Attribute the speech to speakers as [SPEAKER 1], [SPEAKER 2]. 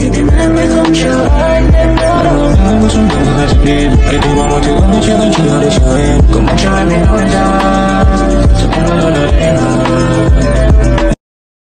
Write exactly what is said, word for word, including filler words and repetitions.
[SPEAKER 1] thì tim em mới không chờ anh em nữa đâu.
[SPEAKER 2] Em có xung quanh là gì, cái tim mà mọi thứ vẫn chỉ vẫn chỉ là để chờ